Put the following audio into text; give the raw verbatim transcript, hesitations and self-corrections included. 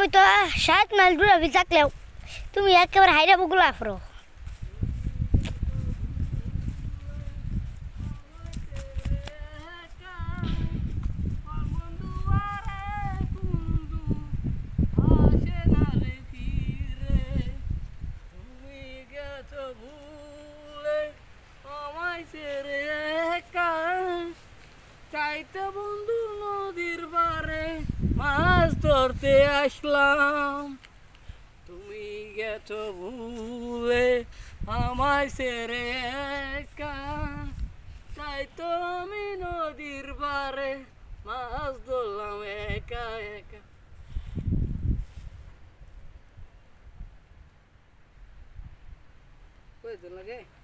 তুমি তো সাত মাইল দূরে বি থাকলেও তুমি একেবারে হাইরা বগুলা আফরো চাইতে বন্ধু নদীর পারে মাছ ধরতে আসলাম তুমি গেছো ভুলে আমায় ছেড়ে একা চাইতো আমি নদীর পারে মাছ ধরলাম একা একা কই লাগে